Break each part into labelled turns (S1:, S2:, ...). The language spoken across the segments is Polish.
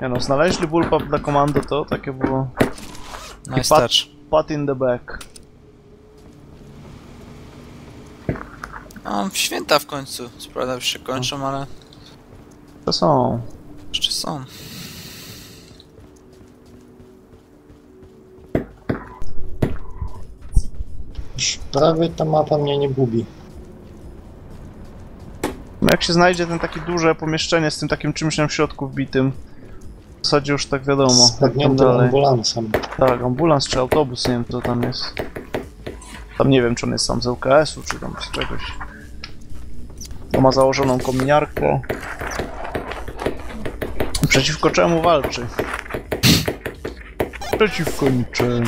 S1: Nie no, znaleźli bullpup dla komando, to takie było...
S2: Nice touch.
S1: Pat in the back.
S2: No, święta w końcu. Sprawa już się kończą, ale...
S1: To są.
S2: Jeszcze są.
S3: Już prawie ta mapa mnie nie gubi.
S1: No jak się znajdzie ten takie duże pomieszczenie z tym takim czymś tam w środku wbitym, w zasadzie już tak wiadomo.
S3: Spadniętym ambulansem.
S1: Tak, ambulans czy autobus, nie wiem co tam jest. Tam nie wiem czy on jest sam z LKS-u, czy tam z czegoś. To ma założoną kominiarkę. Przeciwko czemu walczy? Przeciwko niczemu.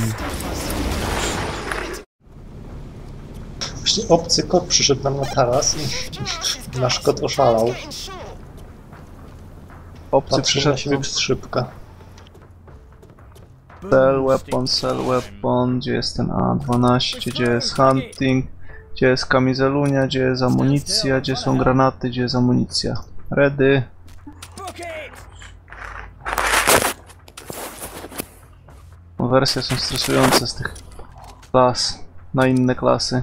S3: Właśnie obcy kot przyszedł nam na taras i nasz kot oszalał.
S1: Obcy
S3: Patrzył
S1: przyszedł.
S3: na siebie przez szybkę.
S1: Cell weapon, gdzie jest ten A12, gdzie jest hunting, gdzie jest kamizelunia, gdzie jest amunicja, gdzie są granaty, gdzie jest amunicja. Ready. Wersje są stresujące z tych klas na inne klasy.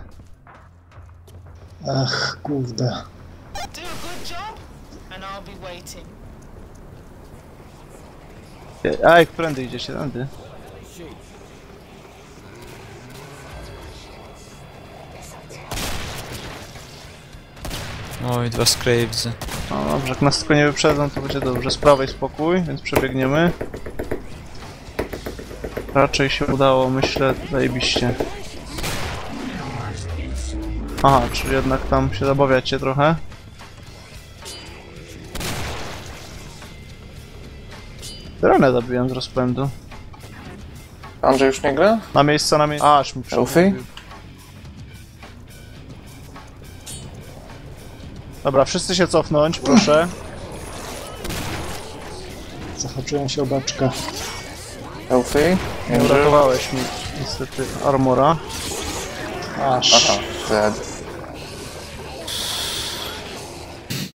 S3: Ach, kurde.
S4: Do a good job, and I'll be waiting.
S1: Ej, którędy idziecie? Tędy.
S2: Oj, dwa Scravesy.
S1: No dobrze, jak nas tylko nie wyprzedzą, to będzie dobrze. Z prawej spokój, więc przebiegniemy. Raczej się udało, myślę, zajebiście. Aha, czyli jednak tam się zabawiacie trochę. Dronę zabiłem z rozpędu.
S5: Andrzej już nie gra?
S1: Na miejsce, na miejsce. Aż mi
S5: Elfie?
S1: Dobra, wszyscy się cofnąć, proszę.
S3: Zahaczyłem się o beczkę.
S5: Elfie?
S1: Nie uratowałeś mi niestety armora.
S3: Aż.
S5: Aha, dead.